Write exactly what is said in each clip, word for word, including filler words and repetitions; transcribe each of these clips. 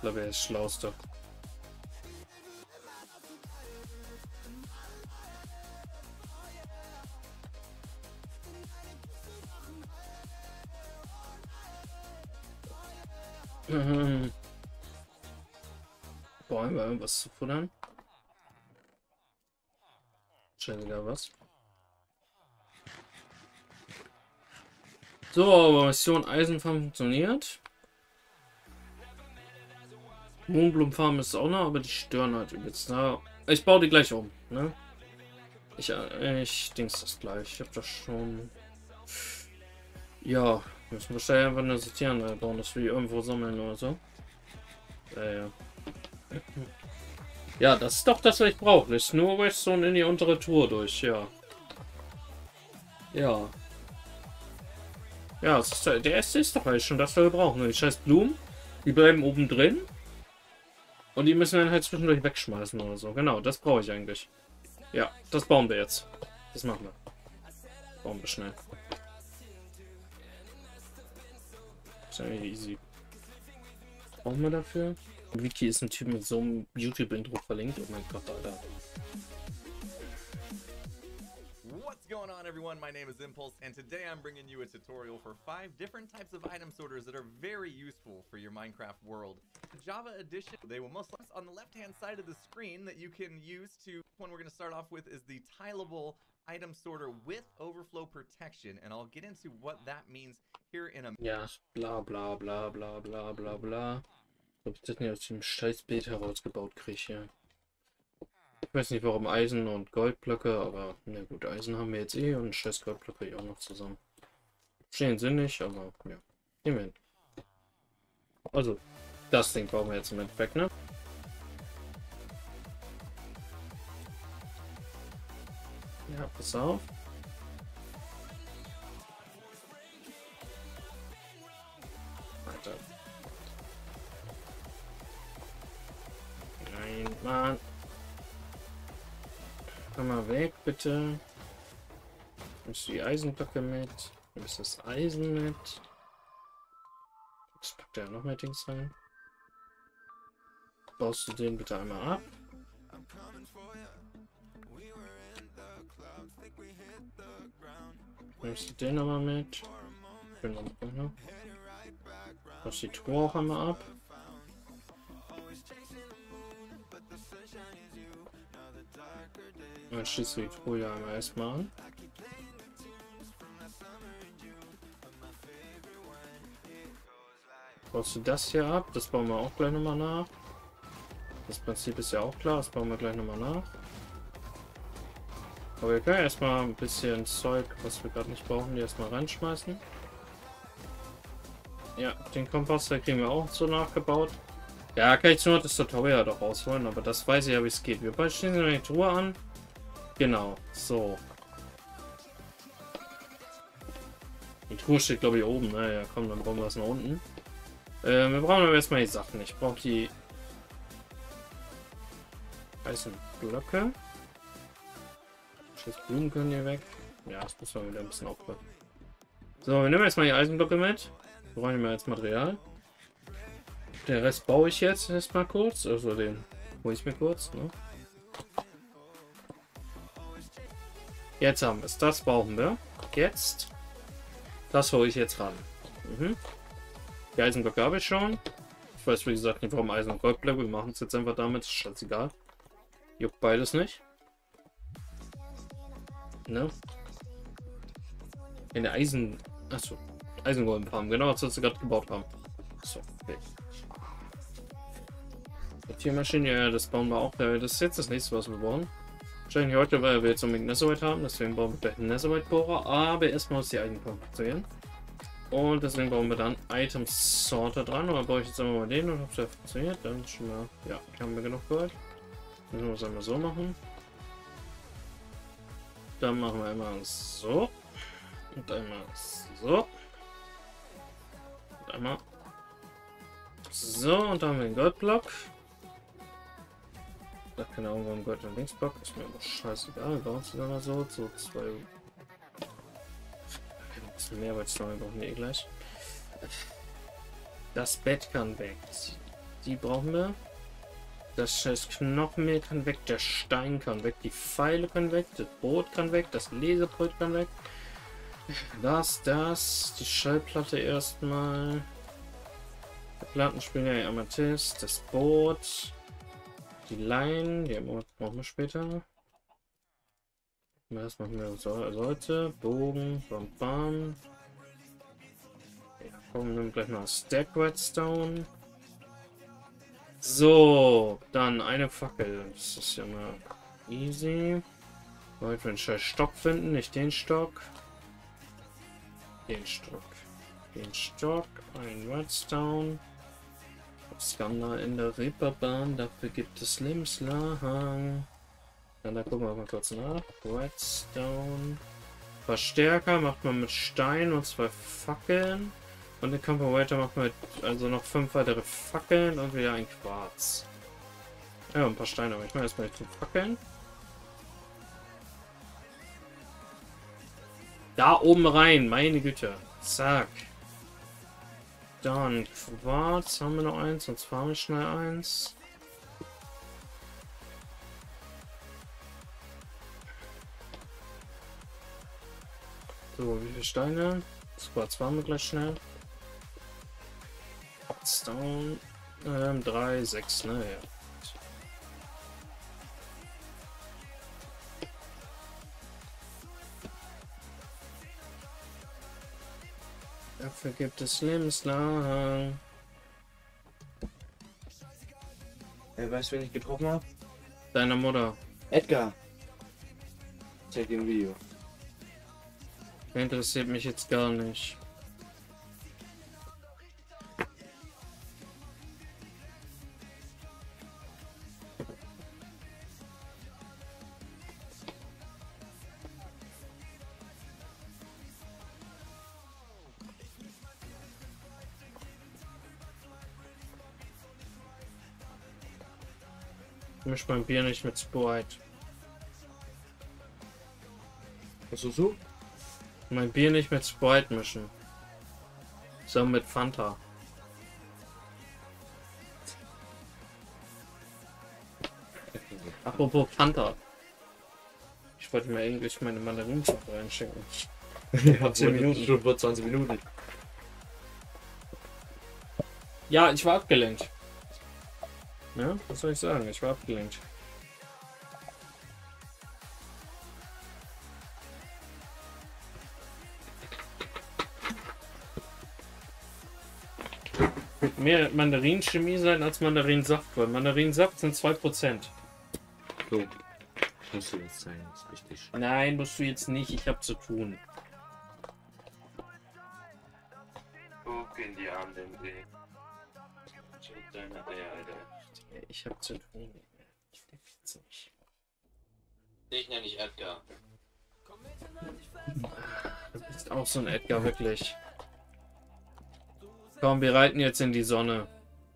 Da wäre das Schlauste. Mhm. Brauchen wir irgendwas zu futtern? Schnell wieder was. So, Mission Eisenfarm funktioniert. Mohnblumenfarm ist auch noch, aber die stören halt übelst. Na, ich baue die gleich um, ne? Ich, ich denke das gleich. Ich habe das schon. Ja, müssen wir wahrscheinlich einfach eine Sortieren bauen, dass wir irgendwo sammeln oder so. Ja, ja. Ja, das ist doch das, was ich brauche. Ist nur Redstone in die untere Tour durch, ja. Ja. Ja, das ist, der erste ist doch eigentlich schon das, was wir brauchen. Die scheiß Blumen, die bleiben oben drin. Und die müssen wir dann halt zwischendurch wegschmeißen oder so. Genau, das brauche ich eigentlich. Ja, das bauen wir jetzt. Das machen wir. Bauen wir schnell. Das ist eigentlich easy. Was brauchen wir dafür? Wiki ist ein Typ mit so einem YouTube-Intro verlinkt. Oh mein Gott, Alter. What's going on, everyone? My name is Impulse, and today I'm bringing you a tutorial for five different types of item sorters that are very useful for your Minecraft world. The Java edition, they will most likely on the left-hand side of the screen that you can use to. One we're going to start off with is the tileable item sorter with overflow protection, and I'll get into what that means here in a. Ja, bla bla bla bla bla bla bla. Ob ich das nicht aus dem Scheißbild herausgebaut kriege. Ich weiß nicht warum Eisen und Goldblöcke, aber na gut, Eisen haben wir jetzt eh und scheiß Goldblöcke auch noch zusammen. Stehen sie nicht, aber ja. Nehmen wir hin. Also, das Ding brauchen wir jetzt im Endeffekt, ne? Ja, pass auf. Weiter. Nein, Mann. Komm mal weg, bitte. Nimmst du die Eisenblöcke mit? Nimmst das Eisen mit? Jetzt packt er noch mehr Dings rein. Baust du den bitte einmal ab? Nimmst du den aber mit? Baust die Truhe auch einmal ab? Dann schließt du die Truhe ja einmal erstmal an. Baust du das hier ab? Das bauen wir auch gleich nochmal nach. Das Prinzip ist ja auch klar, das bauen wir gleich nochmal nach. Aber wir können erstmal ein bisschen Zeug, was wir gerade nicht brauchen, die erstmal reinschmeißen. Ja, den Kompass, da kriegen wir auch so nachgebaut. Ja, kann ich nur das Tutorial doch rausholen, aber das weiß ich ja, wie es geht. Wir schließen die Truhe an. Genau, so. Die Truhe steht, glaube ich, oben. Naja, komm, dann brauchen wir das nach unten. Äh, wir brauchen aber erstmal die Sachen. Ich brauche die weißen Blöcke. Scheiß Blumen können hier weg. Ja, das muss man wieder ein bisschen aufpassen. So, wir nehmen erstmal die Eisenblöcke mit. Wir brauchen wir jetzt Material. Den Rest baue ich jetzt erstmal kurz. Also den hole ich mir kurz. Ne? Jetzt haben wir es. Das brauchen wir. Jetzt. Das hole ich jetzt ran. Mhm. Die Eisenblöcke habe ich schon. Ich weiß wie gesagt nicht warum Eisen und Goldblöcke. Wir machen es jetzt einfach damit. Ist scheißegal. Juckt beides nicht. Ne? In der Eisen. Achso. Eisengoldenfarm. Genau, das was wir gerade gebaut haben. So, okay. Die Tiermaschine, ja, das bauen wir auch. Das ist jetzt das nächste, was wir bauen. Wahrscheinlich heute, weil wir jetzt unbedingt Netherite haben. Deswegen bauen wir gleich einen Netherite-Bohrer. Aber erstmal muss die Eigenpumpe funktionieren. Und deswegen bauen wir dann Item Sorter dran. Oder baue ich jetzt einmal mal den und ob der funktioniert. Dann schon mal. Ja, haben wir genug Gold. Müssen wir es einmal so machen. Dann machen wir einmal so. Und einmal so. Und einmal so. Und dann haben wir den Goldblock. Da kann irgendwo ein Gold und Linksblock. Ist mir aber scheißegal. Wir bauen es immer so. So zwei. Ein bisschen mehr, weil es noch brauchen wir eh gleich. Das Bett kann wegziehen. Die brauchen wir. Das scheiß Knochenmehl kann weg, der Stein kann weg, die Pfeile können weg, das Brot kann weg, das Lesebrot kann weg. Das, das, die Schallplatte erstmal. Die Plattenspieler, Amethyst, das Boot. Die Leinen, die brauchen wir später. Das machen wir so, sollte. Bogen, bam, bam. Ja, komm, nimm gleich mal Stack Redstone. So, dann eine Fackel. Das ist ja mal easy. Wollen wir einen scheiß Stock finden, nicht den Stock. Den Stock. Den Stock, ein Redstone. Scanner in der Reeperbahn, dafür gibt es Lebenslang. Dann da gucken wir mal kurz nach. Redstone. Verstärker macht man mit Stein und zwei Fackeln. Und den Comparator macht man mit, also noch fünf weitere Fackeln und wieder ein Quarz. Ja, ein paar Steine, aber ich mache erstmal zum Fackeln. Da oben rein, meine Güte. Zack. Dann Quarz, haben wir noch eins, sonst fahren wir schnell eins. So, wie viele Steine? Das Quarz fahren wir gleich schnell. Stone, ähm, drei, sechs, ne, ja. Dafür gibt es lebenslang. Ey, weißt du, wen ich getroffen habe? Deine Mutter. Edgar. Zeig dir ein Video. Interessiert mich jetzt gar nicht. Ich misch mein Bier nicht mit Sprite. Was ist so? Mein Bier nicht mit Sprite mischen. Sondern mit Fanta. Apropos Fanta. Ich wollte mir eigentlich meine Mandarinensaft reinschicken. Ja, zehn Minuten. Schon vor zwanzig Minuten. Ja, ich war abgelenkt. Ja, was soll ich sagen? Ich war abgelenkt. Wird mehr Mandarinchemie sein als Mandarinsaft, weil Mandarinsaft sind zwei Prozent. So. Muss du jetzt sein, das ist richtig. Nein, musst du jetzt nicht, ich hab zu tun. Guck in die Arme, den Weg. Deine Eier, Alter. Ich hab zu tun. Ich nenne dich Edgar. Du bist auch so ein Edgar, wirklich. Komm, wir reiten jetzt in die Sonne.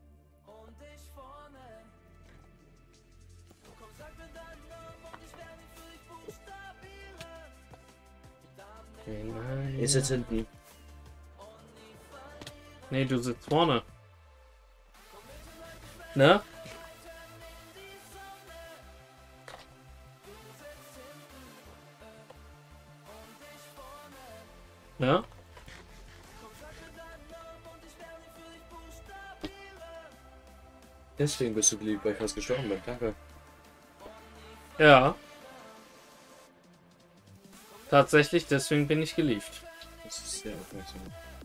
Ist jetzt hinten. Nee, du sitzt vorne. Ne? Ja? Deswegen bist du geliebt, weil ich fast gestorben bin. Danke. Ja. Tatsächlich, deswegen bin ich geliebt. Das ist sehr aufmerksam.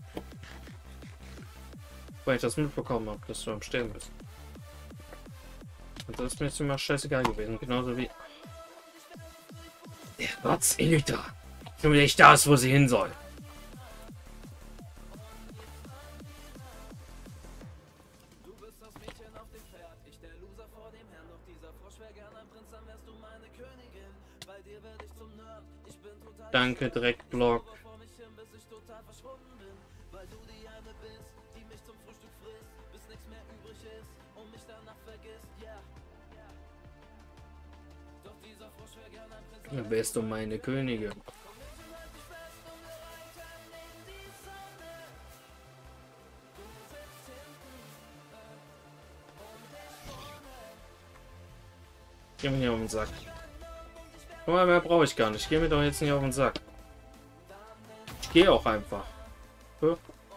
Weil ich das mitbekommen habe, dass du am Sterben bist. Und das ist mir jetzt immer scheißegal gewesen. Genauso wie... Der Ratz Elita. Schon wieder nicht da ist, wo sie hin soll. Danke, Dreckblock. Ja, wärst du meine Königin. Geh mir nicht auf den Sack. Guck mal, mehr brauche ich gar nicht. Geh mir doch jetzt nicht auf den Sack. Ich gehe auch einfach. So.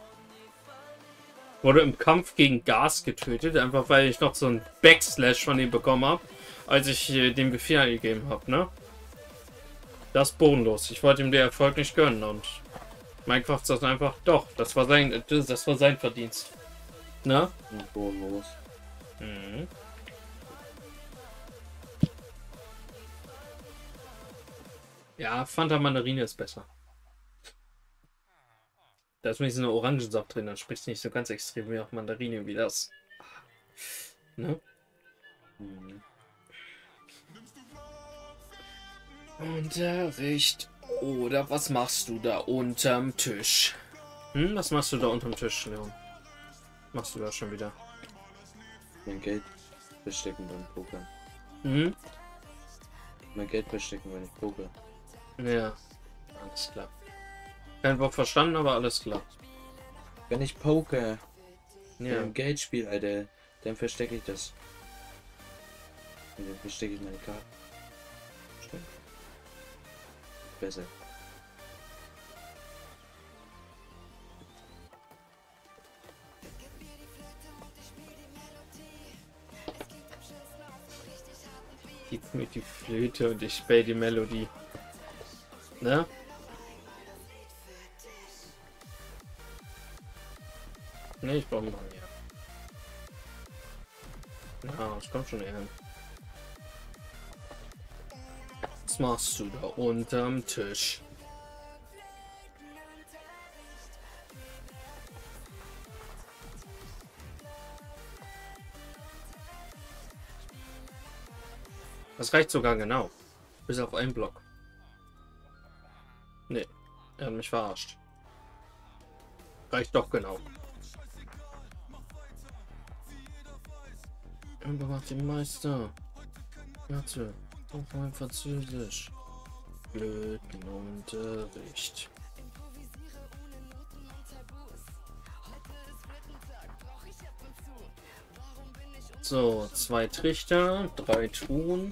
Wurde im Kampf gegen Gas getötet, einfach weil ich noch so einen Backslash von ihm bekommen habe, als ich äh, dem Befehl gegeben habe, ne? Das ist bodenlos. Ich wollte ihm den Erfolg nicht gönnen und Minecraft sagt einfach, doch, das war sein, das war sein Verdienst. Ne? Bodenlos. Mhm. Ja, Fanta Mandarine ist besser. Da ist wenigstens eine Orangensaft drin, dann spricht es nicht so ganz extrem wie auf Mandarine wie das. Ne? Mhm. Unterricht. Oder was machst du da unterm Tisch? Hm, was machst du da unterm Tisch, Leon? Machst du da schon wieder? Mein Geld verstecken beim Poker. Hm? Mein Geld verstecken, wenn ich poker. Ja, alles klar. Kein Wort verstanden, aber alles klar. Wenn ich poker, Ja. im Geldspiel, Alter, dann verstecke ich das. Und dann verstecke ich meine Karte. Stimmt. Besser. Gib mir die Flöte und ich spiele die Melodie. Ne? Ne, ich brauche mal mehr. Ja, das kommt schon eher hin. Was machst du da unterm Tisch? Das reicht sogar genau. Bis auf einen Block. Nee, er hat mich verarscht. Reicht doch genau. Überwacht den Meister. Warte, auf mein Französisch. Blödenunterricht. So, zwei Trichter, drei Truhen.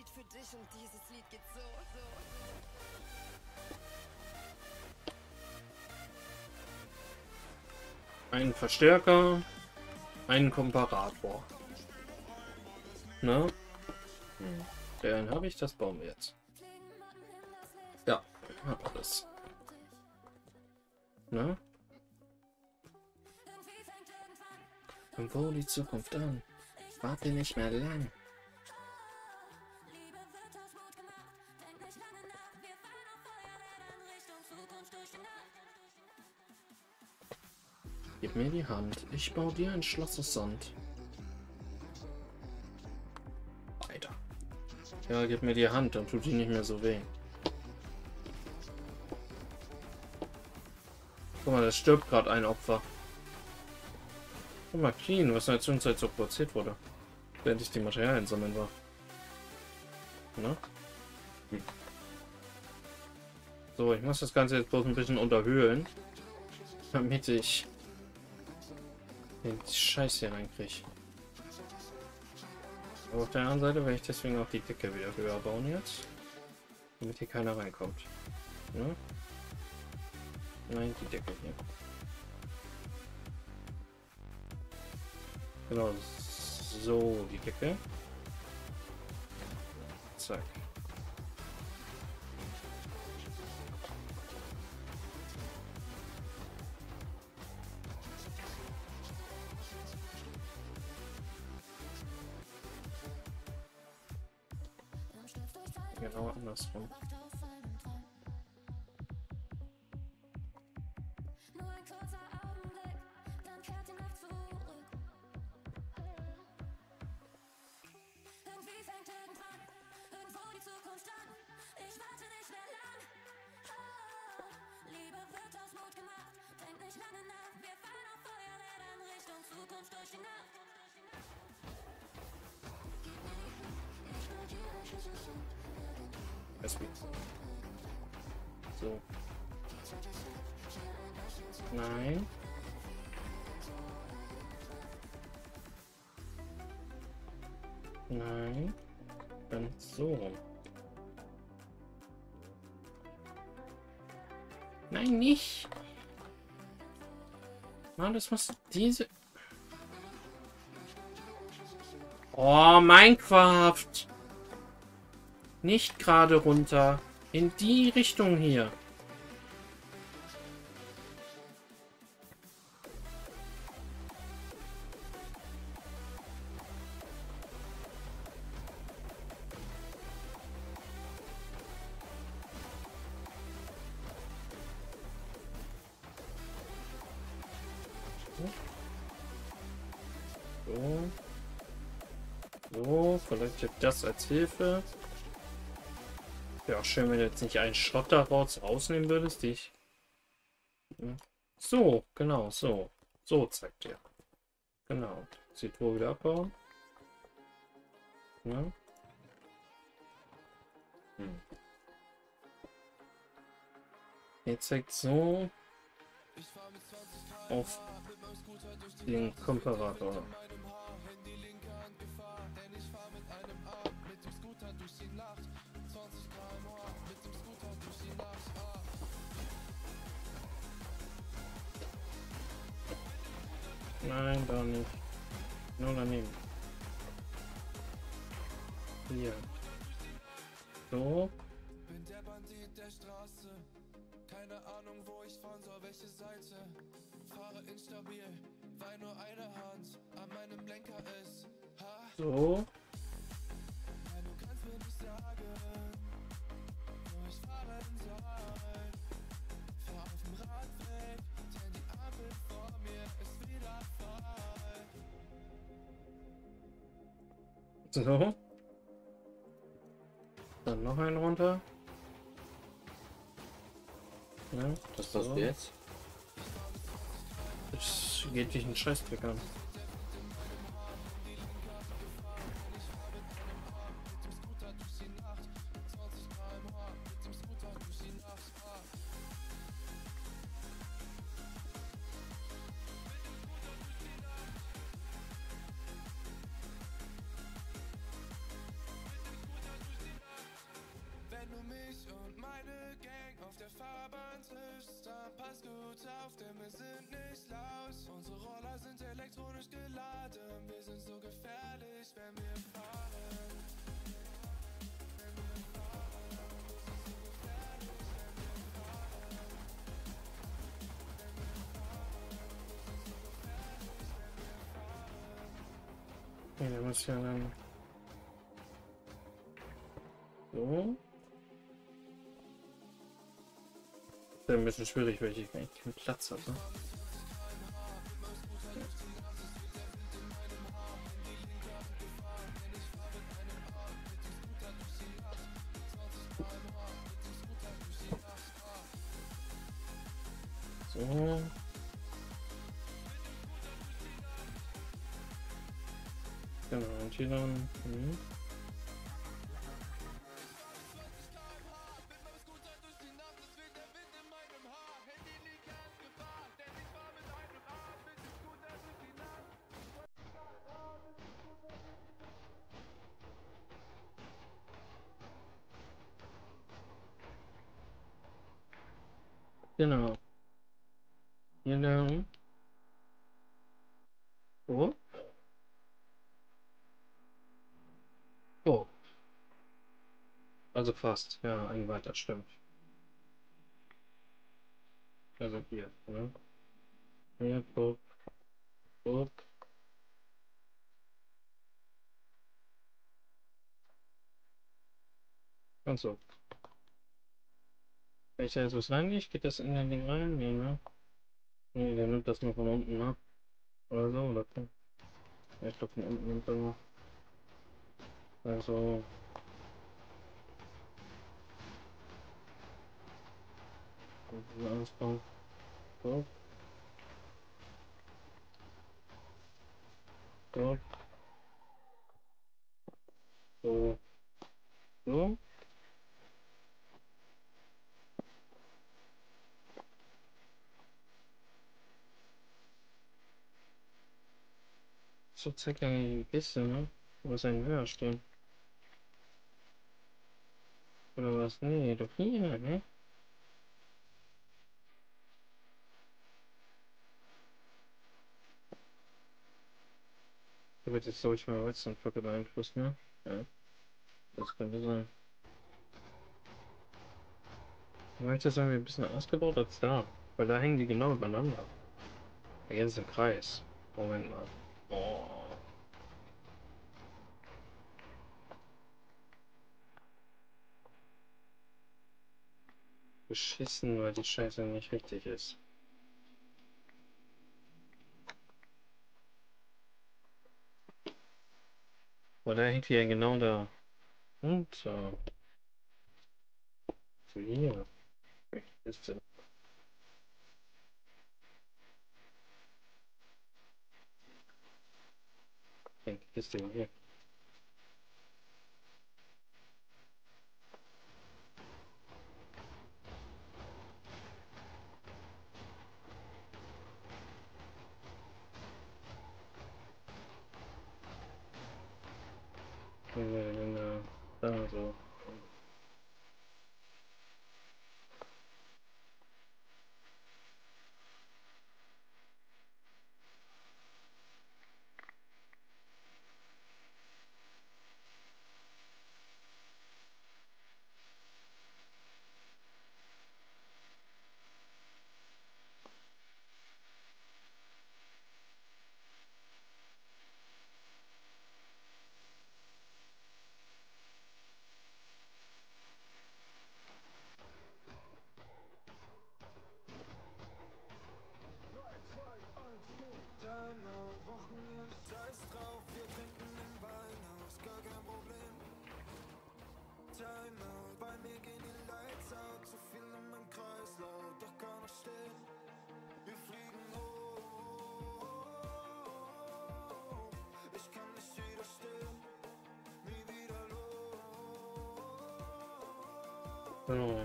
Einen Verstärker, einen Komparator. Ne? Hm. Den habe ich, das bauen wir jetzt. Ja, hab alles. Ne? Und wo die Zukunft an? Warte nicht mehr lang. Gib mir die Hand. Ich baue dir ein Schloss aus Sand. Weiter. Ja, gib mir die Hand, dann tut die nicht mehr so weh. Guck mal, da stirbt gerade ein Opfer. Guck mal, Clean, was in der Zwischenzeit so produziert wurde. Während ich die Materialien sammeln war. Na? Hm. So, ich muss das Ganze jetzt bloß ein bisschen unterhöhlen. Damit ich den Scheiß hier reinkriege. Aber auf der anderen Seite werde ich deswegen auch die Decke wieder höher bauen jetzt. Damit hier keiner reinkommt. Ne? Nein, die Decke hier. Genau, so die Decke. Zack. Genau andersrum. So. Nein. Nein. Dann so. Nein, nicht. Mann, das muss diese... Oh, Minecraft. Nicht gerade runter. In die Richtung hier. So. So, vielleicht das als Hilfe. Wäre auch schön, wenn du jetzt nicht einen Schrott daraus rausnehmen würdest, die ich... So, genau, so. So zeigt er. Genau. Die Truhe wieder abbauen. Ja. Hm. Jetzt zeigt so auf den Komparator. Nein, da nicht. Nur daneben. Hier. So. Bin der Bandit der Straße. Keine Ahnung, wo ich fahren soll, welche Seite. Fahre instabil, weil nur eine Hand an meinem Lenker ist. Ha? So. Ja, du kannst mir nicht sagen, wo ich fahren soll. Fahr auf dem Radweg, denn die Ampel vor mir ist wieder voll. So. Dann noch einen runter. Ja, Was passiert so. jetzt? Das geht dich einen Scheißdreck an. Wenn du mich und meine Gang auf der Fahrbahn triffst, dann pass gut auf, denn wir sind nicht laut. Unsere Roller sind elektronisch geladen, wir sind so gefährlich, wenn wir fahren. Wenn wir fahren, wir sind so gefährlich, wenn wir fahren. Wenn wir fahren, wir sind so gefährlich, wenn wir fahren. Ja, der muss ja dann so. Das ist ein bisschen schwierig, weil ich eigentlich keinen Platz habe. So. Genau, und hier dann. Hm. Genau. Hier lang. Oh. Oh. Also fast. Ja, ein weiter, stimmt. Also hier, ne? Hier, guck, guck. Und so. Wenn ich da jetzt was reingehe, geht das in den Ding rein? Nee, ne? Nee, der nimmt das nur von unten, ne? Oder so, oder? Ja, ich glaube von unten nimmt er nur. Also. Alles drauf. So. So. So. So. So zeigt er ein bisschen, ne? Wo ist ein Höher stehen? Oder was? Nee, doch hier, ne? Da wird jetzt, glaube ich, mal Redstone-Fackel beeinflusst, ne? Ja, das könnte sein. Ich möchte sagen, wir ein bisschen ausgebaut als da. Weil da hängen die genau übereinander. Der ganze Kreis. Moment mal. Oh. Beschissen, weil die Scheiße nicht richtig ist. Oder hängt die ja genau da. Und so. So hier. Welche ist denn? Welche ist denn hier? Genau. Da so. Genau.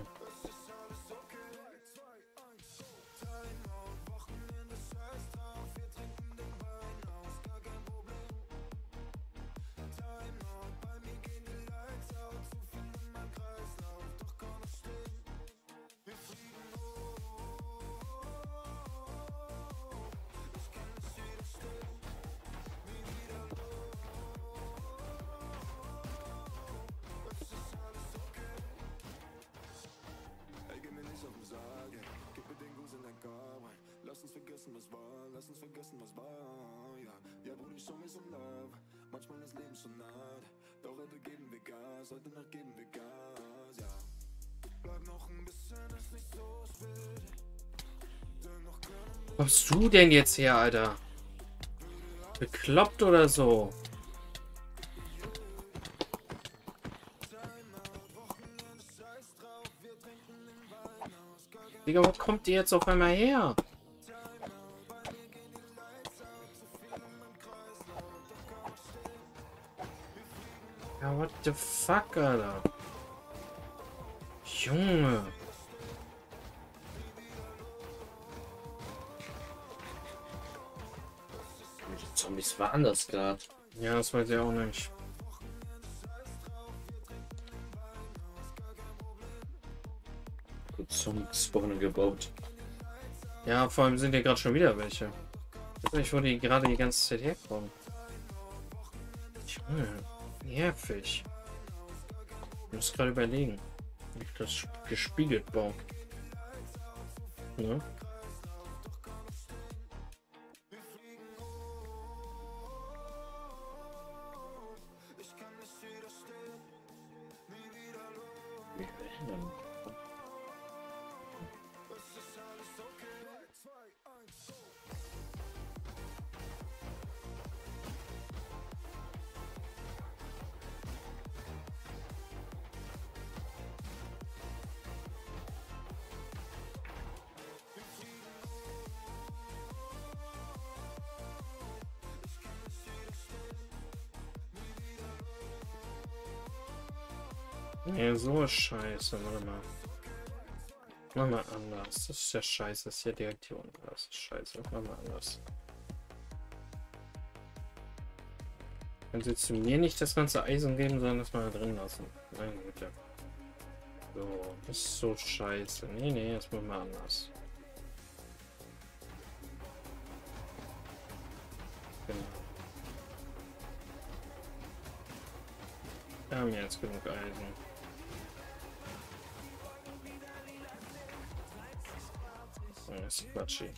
Lass uns vergessen, was war, lass uns vergessen, was war, ja. Ja, Bruder, show me some love. Manchmal ist Leben schon hart. Doch heute geben wir Gas, heute Nacht geben wir Gas, ja. Bleib noch ein bisschen, ist nicht so spät. Denn noch können wir. Was machst du denn jetzt her, Alter? Bekloppt oder so? Digga, wo kommt die jetzt auf einmal her? Ja, what the fuck, Alter? Junge. Die Zombies waren das gerade. Ja, das weiß ich auch nicht. Gut zum Spawnen gebaut. Ja, vor allem sind hier gerade schon wieder welche. Ich weiß nicht, wo die gerade die ganze Zeit herkommen. Junge, nervig. Ich muss gerade überlegen, wie ich das gespiegelt baue. Ne? Nee, so ist scheiße. Warte mal. Mach mal anders. Das ist ja scheiße. Das ist ja direkt hier unten. Das ist scheiße. Mach mal anders. Kannst du jetzt zu mir nicht das ganze Eisen geben, sondern das mal drin lassen. Meine Güte. So, das ist so scheiße. Nee, nee, das machen wir anders. Genau. Wir haben jetzt genug Eisen. Das ist quatschig.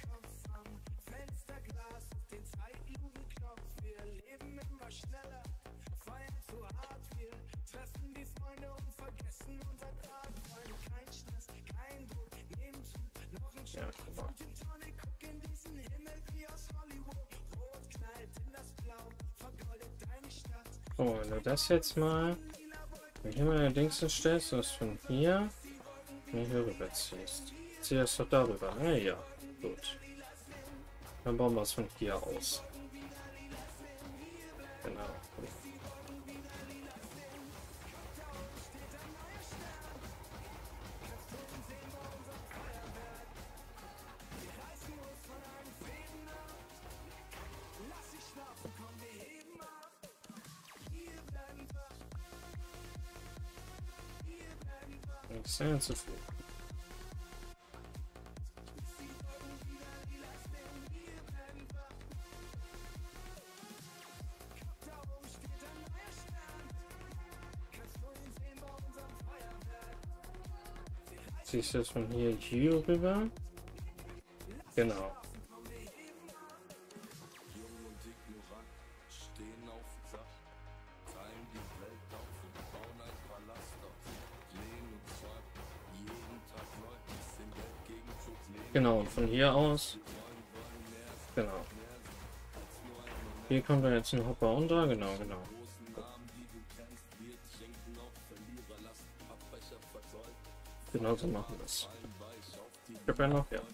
Ja, guck mal. So, wenn du das jetzt mal hier mal Dings stellst, das von hier hier rüber ziehst. Zieh das doch darüber. Ah, ja, gut. Dann bauen wir es von hier aus. Genau. Sehr zu viel. Ziehst du das von hier hier rüber? Genau. Genau, und von hier aus. Genau. Hier kommt dann jetzt ein Hopper unter. Genau, genau. Genau so machen wir es. Ich habe ja noch, ja.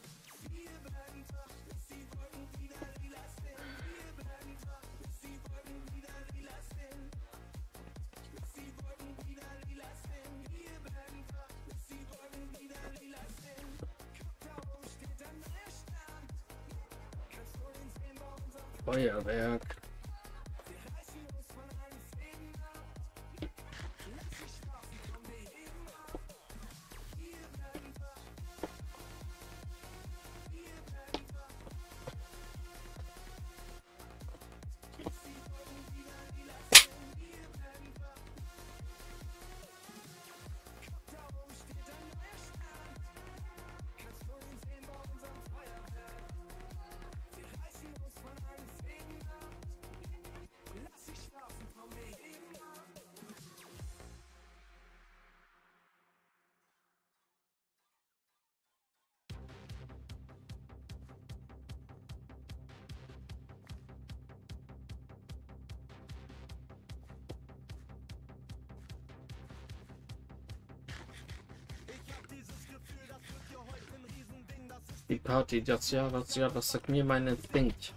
Feuerwerk. Die Party des Jahres, ja, das sagt mir mein Instinkt.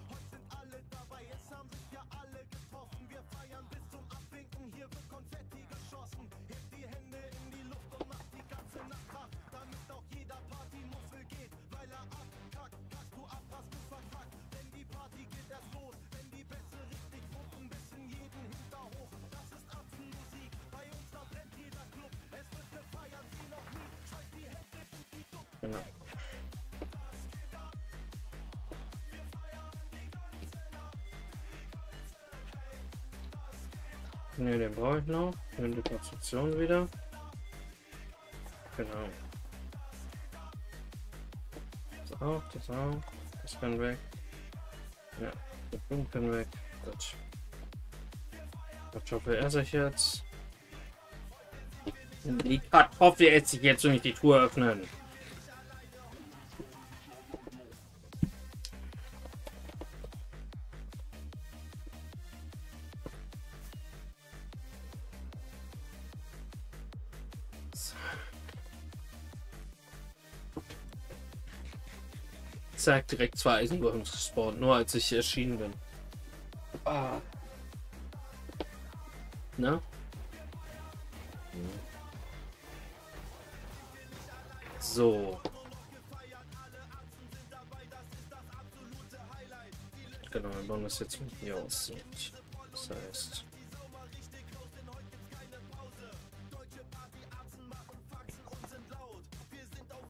Genau. Ne, den brauche ich noch. Nimm die Konstruktion wieder. Genau. Das auch, das auch. Das kann weg. Ja, der Blumen kann weg. Gut. Kartoffel esse ich jetzt. Die Kartoffel esse ich jetzt und nicht die Truhe öffnen. Zack, direkt zwei Eisenwürms gespawnt, nur als ich erschienen bin. Ah. Na? So. Genau, wir bauen das jetzt mit hier aus. Das heißt.